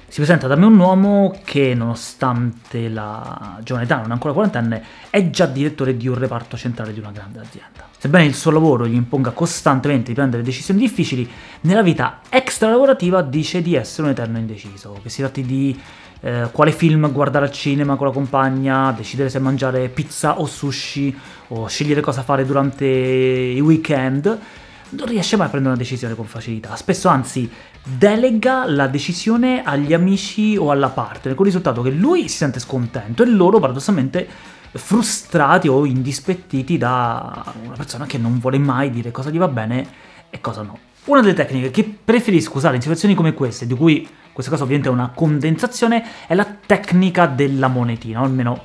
Si presenta da me un uomo che, nonostante la giovane età, non è ancora quarantenne, è già direttore di un reparto centrale di una grande azienda. Sebbene il suo lavoro gli imponga costantemente di prendere decisioni difficili, nella vita extra-lavorativa dice di essere un eterno indeciso, che si tratti di quale film guardare al cinema con la compagna, decidere se mangiare pizza o sushi, o scegliere cosa fare durante i weekend. Non riesce mai a prendere una decisione con facilità, spesso anzi delega la decisione agli amici o alla partner, con il risultato che lui si sente scontento e loro paradossalmente frustrati o indispettiti da una persona che non vuole mai dire cosa gli va bene e cosa no. Una delle tecniche che preferisco usare in situazioni come queste, di cui questa cosa ovviamente è una condensazione, è la tecnica della monetina, o almeno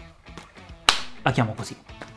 la chiamo così.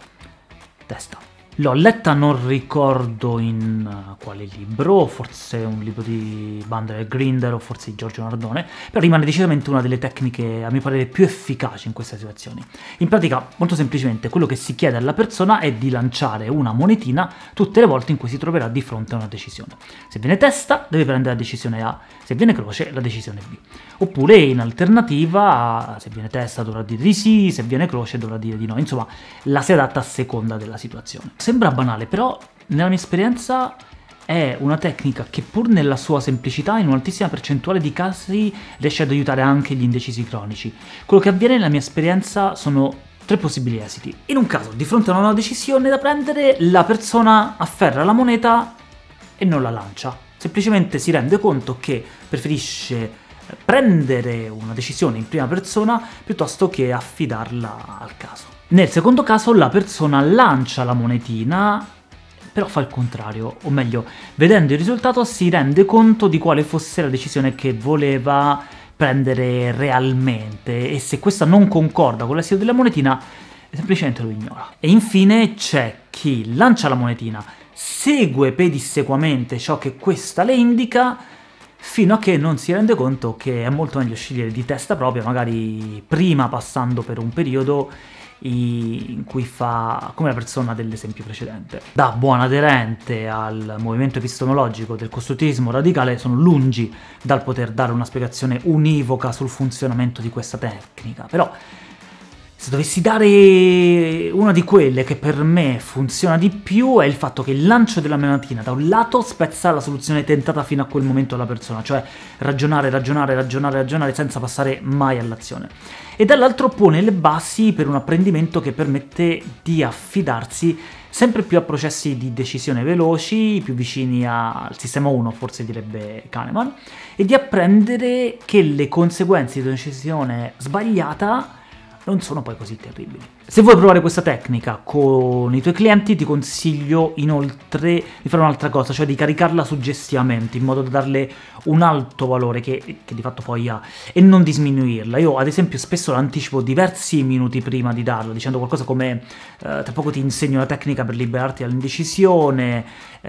Testa. L'ho letta, non ricordo in quale libro, forse un libro di Bandler e Grinder o forse di Giorgio Nardone, però rimane decisamente una delle tecniche, a mio parere, più efficaci in queste situazioni. In pratica, molto semplicemente, quello che si chiede alla persona è di lanciare una monetina tutte le volte in cui si troverà di fronte a una decisione. Se viene testa, deve prendere la decisione A, se viene croce, la decisione B. Oppure, in alternativa, se viene testa dovrà dire di sì, se viene croce dovrà dire di no. Insomma, la si adatta a seconda della situazione. Sembra banale, però nella mia esperienza è una tecnica che, pur nella sua semplicità, in un'altissima percentuale di casi riesce ad aiutare anche gli indecisi cronici. Quello che avviene nella mia esperienza sono 3 possibili esiti. In un caso, di fronte a una decisione da prendere, la persona afferra la moneta e non la lancia. Semplicemente si rende conto che preferisce prendere una decisione in prima persona piuttosto che affidarla al caso. Nel secondo caso la persona lancia la monetina, però fa il contrario, o meglio, vedendo il risultato si rende conto di quale fosse la decisione che voleva prendere realmente, e se questa non concorda con l'esito della monetina, semplicemente lo ignora. E infine c'è chi lancia la monetina, segue pedissequamente ciò che questa le indica, fino a che non si rende conto che è molto meglio scegliere di testa propria, magari prima passando per un periodo in cui fa come la persona dell'esempio precedente. Da buon aderente al movimento epistemologico del costruttivismo radicale sono lungi dal poter dare una spiegazione univoca sul funzionamento di questa tecnica, però se dovessi dare una di quelle che per me funziona di più è il fatto che il lancio della monetina da un lato spezza la soluzione tentata fino a quel momento dalla persona, cioè ragionare senza passare mai all'azione, e dall'altro pone le basi per un apprendimento che permette di affidarsi sempre più a processi di decisione veloci, più vicini al sistema 1, forse direbbe Kahneman, e di apprendere che le conseguenze di una decisione sbagliata non sono poi così terribili. Se vuoi provare questa tecnica con i tuoi clienti ti consiglio inoltre di fare un'altra cosa, cioè di caricarla suggestivamente, in modo da darle un alto valore che di fatto poi ha, e non di sminuirla. Io ad esempio spesso l'anticipo diversi minuti prima di darla, dicendo qualcosa come tra poco ti insegno una tecnica per liberarti dall'indecisione,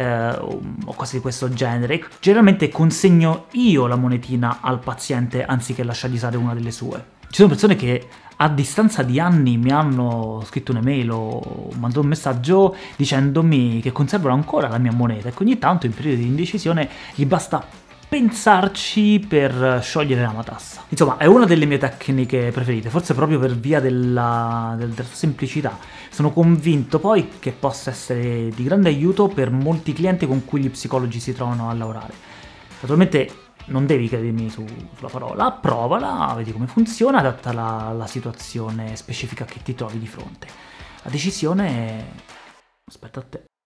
o cose di questo genere. E generalmente consegno io la monetina al paziente anziché lasciargli usare una delle sue. Ci sono persone che a distanza di anni mi hanno scritto un'email o mandato un messaggio dicendomi che conservano ancora la mia moneta e che ogni tanto in periodi di indecisione gli basta pensarci per sciogliere la matassa. Insomma, è una delle mie tecniche preferite, forse proprio per via della semplicità. Sono convinto poi che possa essere di grande aiuto per molti clienti con cui gli psicologi si trovano a lavorare. Naturalmente non devi credermi sulla parola, provala, vedi come funziona, adattala alla situazione specifica che ti trovi di fronte. La decisione aspetta a te.